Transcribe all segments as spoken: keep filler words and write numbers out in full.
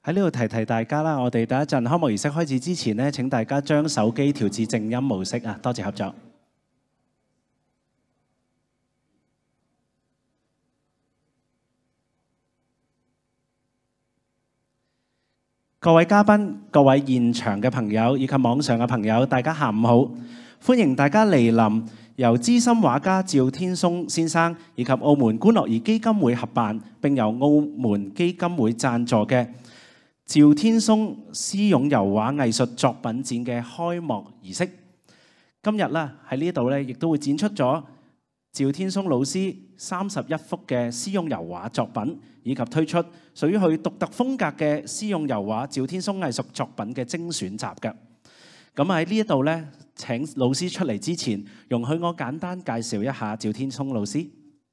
喺呢度提提大家啦，我哋第一陣開幕儀式開始之前呢，請大家將手機調至靜音模式啊！多謝合作。各位嘉賓、各位現場嘅朋友以及網上嘅朋友，大家下午好！歡迎大家蒞臨由資深畫家趙天松先生以及澳門觀樂兒基金會合辦，並由澳門基金會贊助嘅趙天松絲絨油畫藝術作品展嘅開幕儀式。今日咧喺呢度咧，亦都會展出咗趙天松老師三十一幅嘅絲絨油畫作品，以及推出屬於佢獨特風格嘅絲絨油畫趙天松藝術作品嘅精選集嘅。咁喺呢一度咧，請老師出嚟之前，容許我簡單介紹一下趙天松老師。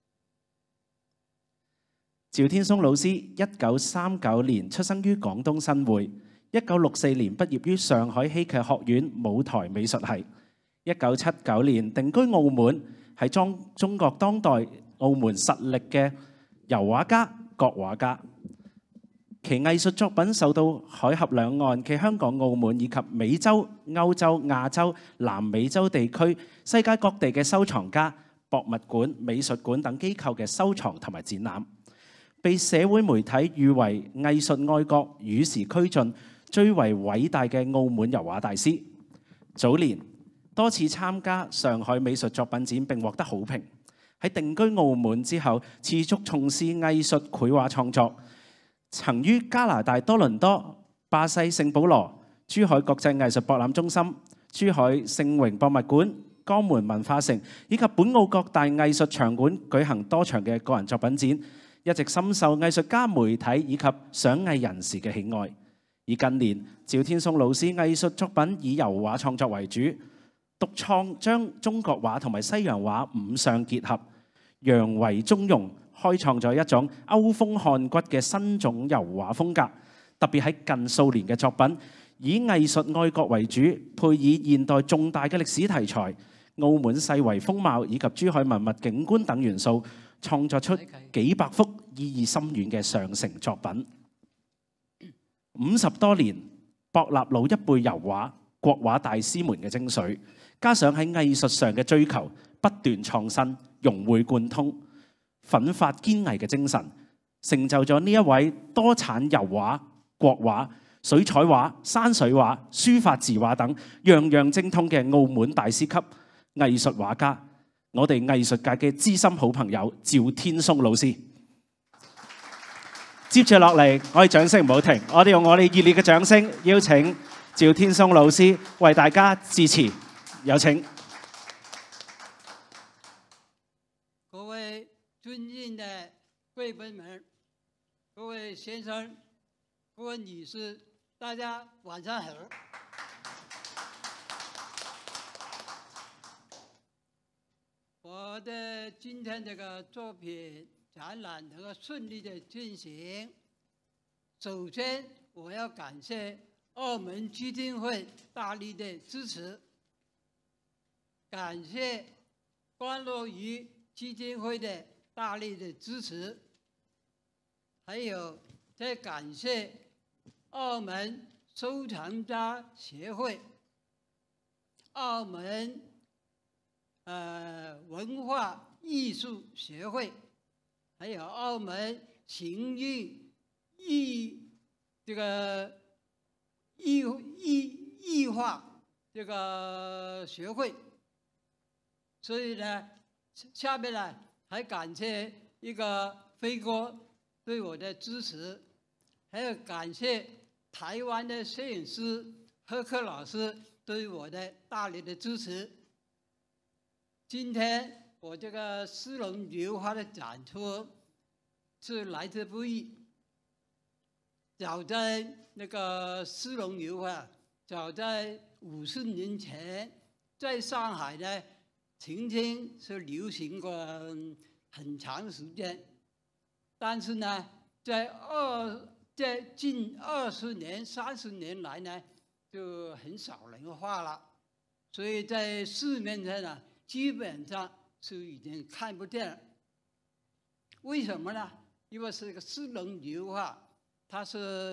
趙天松老師一九三九年出生於廣東新會，一九六四年畢業於上海戲劇學院舞台美術系，一九七九年定居澳門，係中中國當代澳門實力嘅油畫家、國畫家。其藝術作品受到海峽兩岸暨香港、澳門以及美洲、歐洲、亞洲、南美洲地區、世界各地嘅收藏家、博物館、美術館等機構嘅收藏同埋展覽。被社會媒體譽為藝術愛國、與時俱進、最為偉大嘅澳門油畫大師。早年多次參加上海美術作品展並獲得好評。喺定居澳門之後，持續從事藝術繪畫創作，曾於加拿大多倫多、巴西聖保羅、珠海國際藝術博覽中心、珠海聖榮博物館、江門文化城以及本澳各大藝術場館舉行多場嘅個人作品展。一直深受藝術家、媒體以及賞藝人士嘅喜愛。而近年，趙天松老師藝術作品以油畫創作為主，獨創將中國畫同埋西洋畫五相結合，洋為中庸，開創咗一種歐風漢骨嘅新種油畫風格。特別喺近數年嘅作品，以藝術愛國為主，配以現代重大嘅歷史題材、澳門世遺風貌以及珠海文物景觀等元素，創作出幾百幅意義深遠嘅上乘作品。五十多年博納老一輩油畫、國畫大師們嘅精髓，加上喺藝術上嘅追求，不斷創新、融會貫通、奮發堅毅嘅精神，成就咗呢一位多產油畫、國畫、水彩畫、山水畫、書法字畫等樣樣精通嘅澳門大師級藝術畫家。我哋藝術界嘅資深好朋友趙天松老師，接住落嚟，我哋掌聲唔好停，我哋用我哋熱烈嘅掌聲邀請趙天松老師為大家致辭，有請。 各位尊敬的貴賓們，各位先生、各位女士，大家晚上好。我的今天這個作品展覽能夠順利的進行，首先我要感謝澳門基金會大力的支持，感謝觀樂兒基金會的大力的支持，還有再感謝澳門收藏家協會、澳門呃，文化藝術協會，還有澳門行運藝這個藝藝藝畫這個學會，所以呢，下面呢還感謝一個飛哥對我的支持，還有感謝台灣的攝影師賀克老師對我的大力的支持。今天我這個絲絨油畫的展出是來之不易。早在那個絲絨油畫，早在五十年前，在上海呢，曾經是流行過很長時間。但是呢，在二在近二十年、三十年來呢，就很少人畫了。所以在市面上呢，基本上是已經看不見了。為什麼呢？因為是個絲絨油畫，它是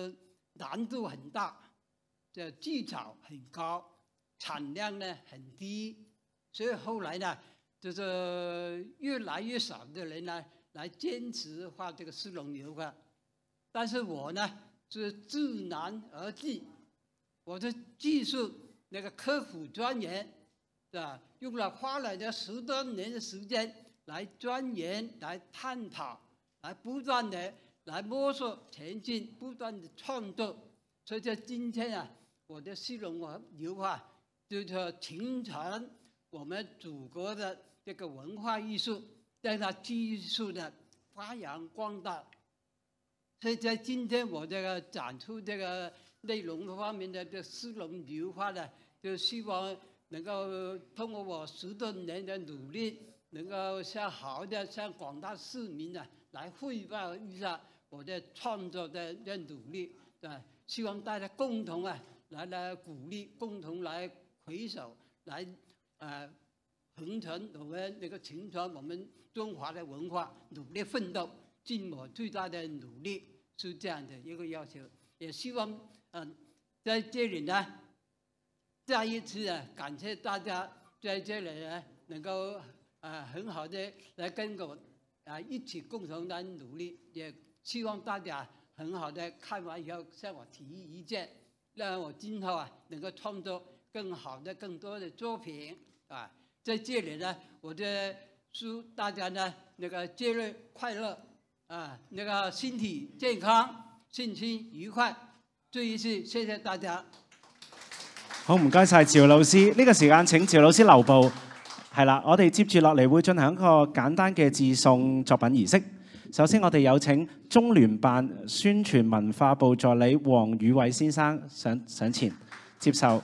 难度很大，这技巧很高，产量呢很低，所以后来呢，就是越来越少的人呢来坚持画这个丝绒油画。但是我呢是知难而进，我的技术那个刻苦钻研，是吧？用了花了这十多年的时间来钻研、来探讨、来不断的来摸索前进，不断的创作。所以在今天啊，我的丝绒油画就是承传我们祖国的这个文化艺术，让它继续的发扬光大。所以在今天我这个展出这个内容方面的这丝绒油画呢，就希望能够通过我十多年的努力，能够向好的向广大市民呢来汇报一下我的创作的的努力，啊，希望大家共同啊来来鼓励，共同来携手来呃恒传我们那个承传我们中华的文化，努力奋斗，尽我最大的努力，是这样的一个要求。也希望嗯、呃、在这里呢，再一次啊感谢大家在这里呢能够啊、呃、很好的来跟我啊、呃、一起共同来努力，也希望大家很好的看完以后向我提意见，让我今后啊能够创作更好的、更多的作品啊。在这里呢，我就祝大家呢那个节日快乐啊，那个身体健康，身心愉快。再一次謝謝大家。 好，唔該晒趙老師。呢、這個時間請趙老師留步。係啦，我哋接住落嚟會進行一個簡單嘅致送作品儀式。首先，我哋有請中聯辦宣傳文化部助理黃宇偉先生上上前接受。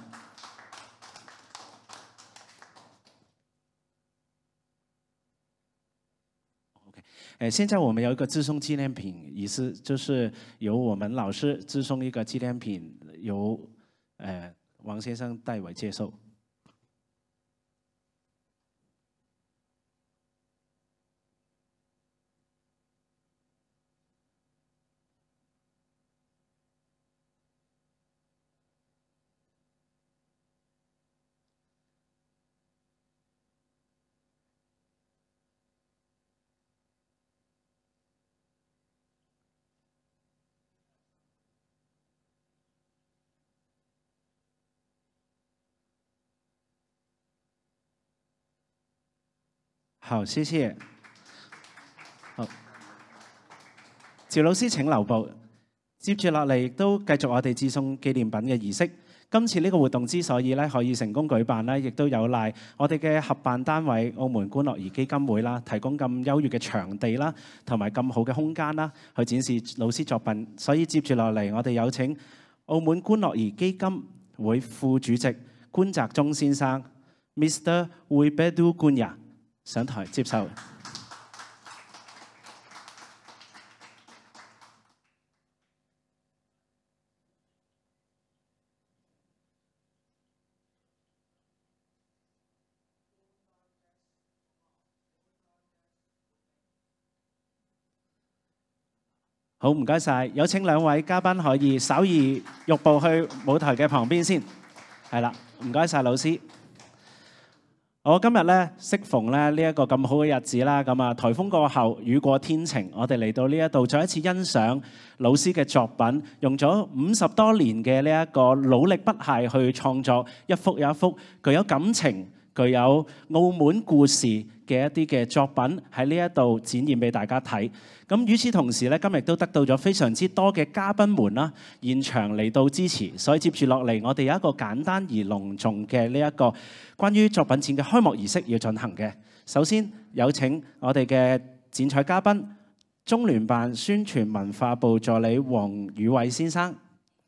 呃，现在我们有一个致送纪念品仪式，就是由我们老师致送一个纪念品，由呃王先生代为接受。好，謝謝。好，趙老師請留步。接住落嚟亦都繼續我哋致送紀念品嘅儀式。今次呢個活動之所以咧可以成功舉辦咧，亦都有賴我哋嘅合辦單位澳門觀樂兒基金會啦，提供咁優越嘅場地啦，同埋咁好嘅空間啦，去展示老師作品。所以接住落嚟，我哋有請澳門觀樂兒基金會副主席官澤忠先生 ，Mister Wibedu Gunya 上台接受。好，唔該晒，有請兩位嘉賓可以稍移玉步去舞台嘅旁邊先。係啦，唔該晒老師。我今日咧適逢咧呢一個咁好嘅日子啦，咁啊颱風過後雨過天晴，我哋嚟到呢一度再一次欣賞老師嘅作品，用咗五十多年嘅呢一個努力不懈去創作一幅又一幅具有感情、具有澳門故事嘅一啲嘅作品喺呢一度展現俾大家睇。咁與此同時咧，今日都得到咗非常之多嘅嘉賓們啦，現場嚟到支持，所以接住落嚟，我哋有一個簡單而隆重嘅呢一個關於作品展嘅開幕儀式要進行嘅。首先有請我哋嘅剪彩嘉賓，中聯辦宣傳文化部助理黃宇偉先生。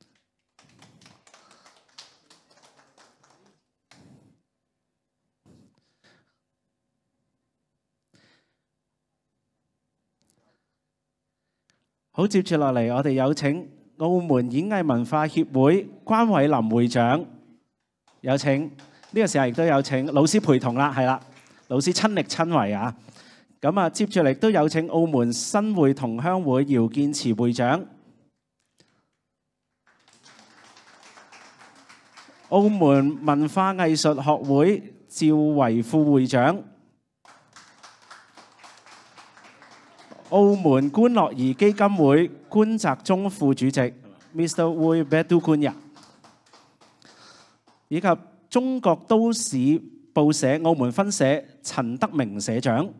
好，接住落嚟，我哋有請澳門演藝文化協會關偉林會長，有請呢、這個時候亦都有請老師陪同啦，係啦，老師親力親為啊。咁啊，接住嚟都有請澳門新會同鄉會姚建慈會長， 澳門文化藝術學會趙維副會長，澳門觀樂兒基金會官澤忠副主席 Mister Wui Bedukunya， 以及中國都市報社澳門分社陳德明社長，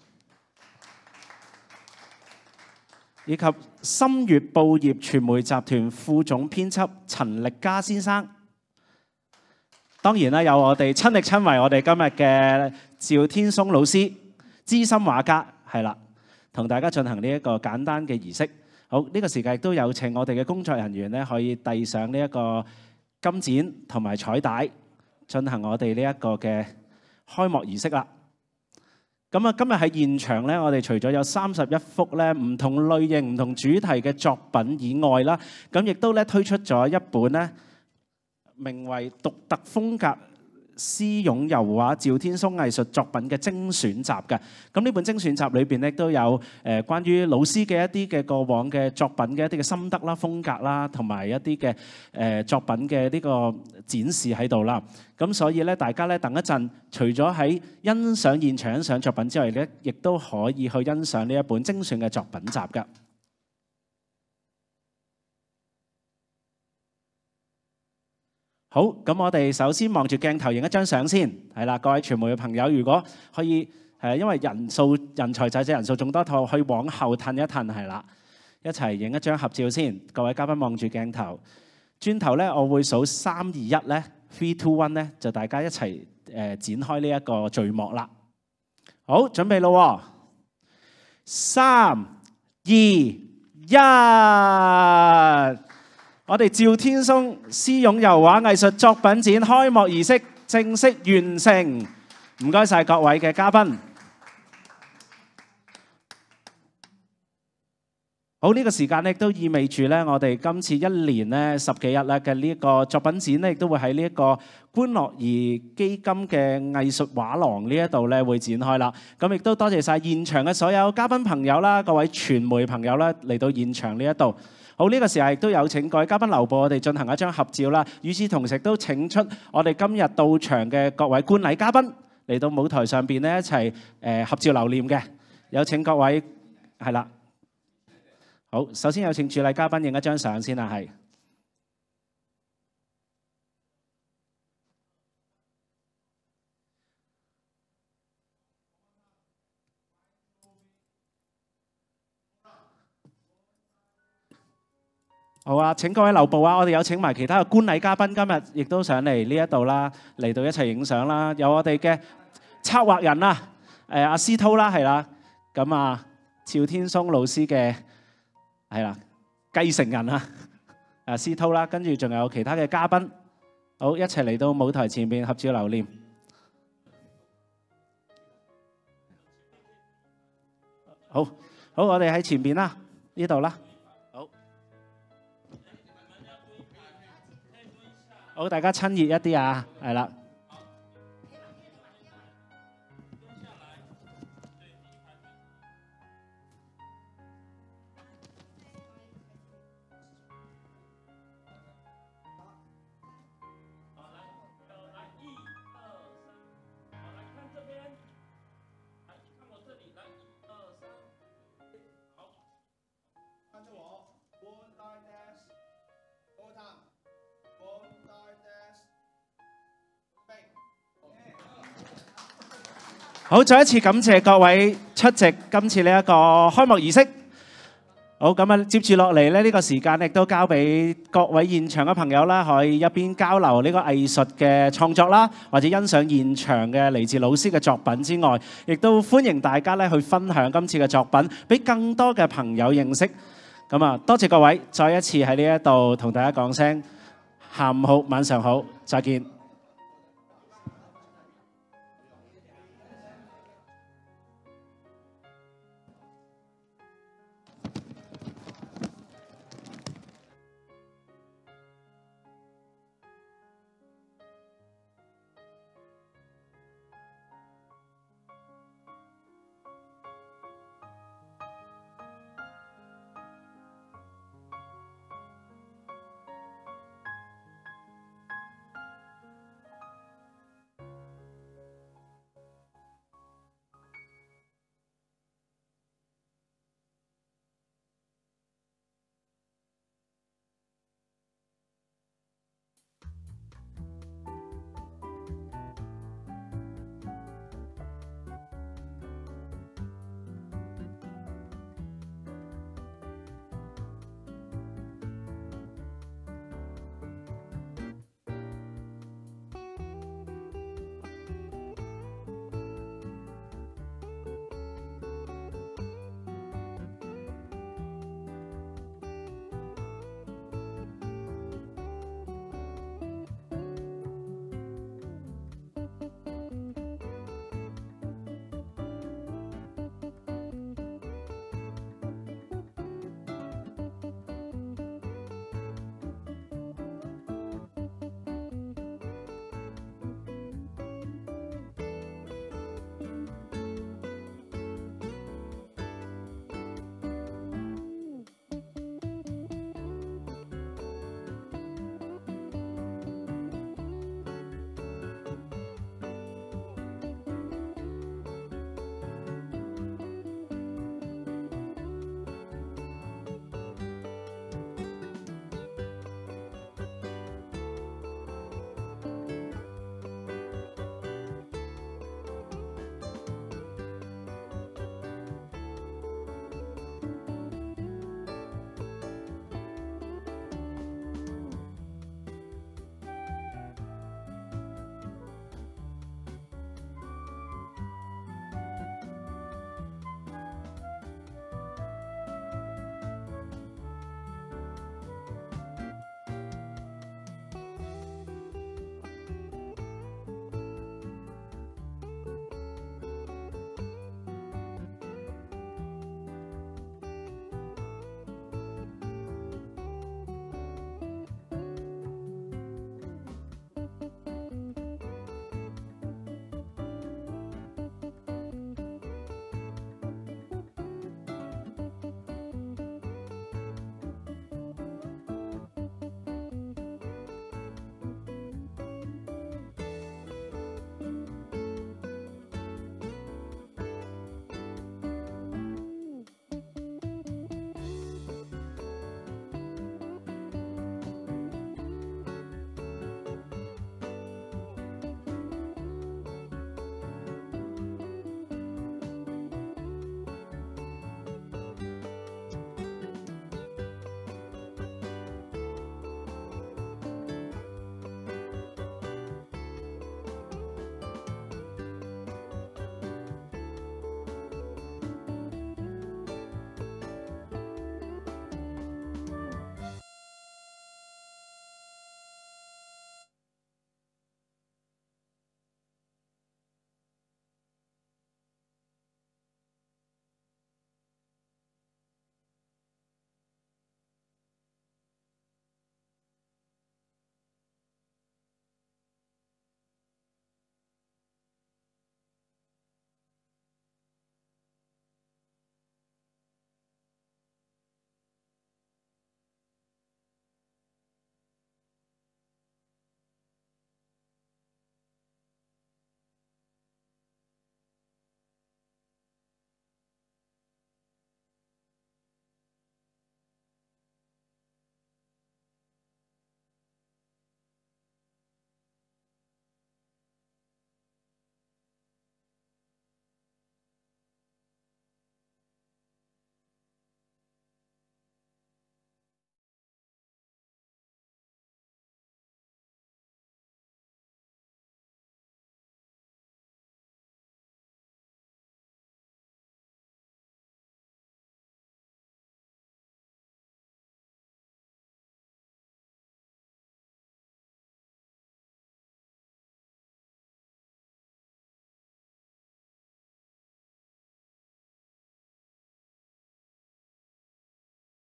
以及深粵報業傳媒集團副總編輯陳力嘉先生。當然啦，有我哋親力親為我哋今日嘅趙天松老師，資深畫家，係啦，同大家進行呢一個簡單嘅儀式。好，呢、這個時間亦都有請我哋嘅工作人員咧，可以遞上呢一個金剪同埋彩帶，進行我哋呢一個嘅開幕儀式啦。咁啊，今日喺現場咧，我哋除咗有三十一幅咧唔同類型、唔同主題嘅作品以外啦，咁亦都咧推出咗一本咧，名為《獨特風格絲絨油畫趙天松藝術作品》嘅精選集嘅。咁呢本精選集裏邊咧都有誒關於老師嘅一啲嘅過往嘅作品嘅一啲嘅心得啦、風格啦，同埋一啲嘅誒作品嘅呢個展示喺度啦。咁所以咧，大家咧等一陣，除咗喺欣賞現場欣賞作品之外咧，亦都可以去欣賞呢一本精選嘅作品集嘅。好，咁我哋首先望住鏡頭影一張相先，係啦，各位傳媒嘅朋友，如果可以誒，因為人數人才濟濟，人數眾多，套可以往後褪一褪，係啦，一齊影一張合照先。各位嘉賓望住鏡頭，轉頭咧，我會數三二一咧 ，three two one 咧，就大家一齊誒展開呢一個序幕啦。好，準備咯，三二一。我哋趙天松絲絨油畫藝術作品展開幕儀式正式完成，唔該晒各位嘅嘉賓。好，呢個時間咧都意味住咧，我哋今次一連咧十幾日咧嘅呢一個作品展咧，亦都會喺呢一個觀樂兒基金嘅藝術畫廊呢一度咧會展開啦。咁亦都多謝晒現場嘅所有嘉賓朋友啦，各位傳媒朋友啦嚟到現場呢一度。好，呢個時候亦都有請各位嘉賓留步，我哋進行一張合照啦。與此同時，都請出我哋今日到場嘅各位觀禮嘉賓嚟到舞台上邊咧一齊誒合照留念嘅。有請各位係啦。好，首先有請主禮嘉賓影一張相先啦，係。好啊！請各位留步啊！我哋有請埋其他嘅觀禮嘉賓，今日亦都上嚟呢一度啦，嚟到一齊影相啦。有我哋嘅策劃人啊，誒阿司濤啦，係啦。咁啊，趙天松老師嘅係啦繼承人啊，阿司濤啦，跟住仲有其他嘅嘉賓，好一齊嚟到舞台前面合照留念。好，好，我哋喺前邊啦，呢度啦。好，大家親熱一啲啊，係啦。好，再一次感謝各位出席今次呢一個開幕儀式。好，咁啊，接住落嚟咧，呢個時間亦都交俾各位現場嘅朋友啦，可以一邊交流呢個藝術嘅創作啦，或者欣賞現場嘅嚟自老師嘅作品之外，亦都歡迎大家咧去分享今次嘅作品，俾更多嘅朋友認識。咁啊，多謝各位，再一次喺呢一度同大家講聲下午好，晚上好，再見。